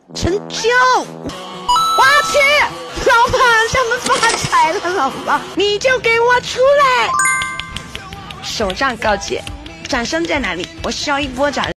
成交。花去，老板，咱们发财了，老板，你就给我出来！手杖告诫，掌声在哪里？我需要一波掌声。